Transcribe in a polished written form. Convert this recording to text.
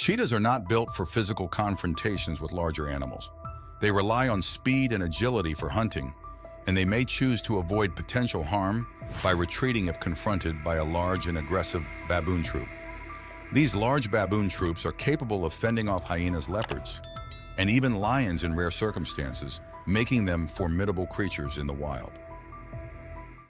Cheetahs are not built for physical confrontations with larger animals. They rely on speed and agility for hunting, and they may choose to avoid potential harm by retreating if confronted by a large and aggressive baboon troop. These large baboon troops are capable of fending off hyenas, leopards, and even lions in rare circumstances, making them formidable creatures in the wild.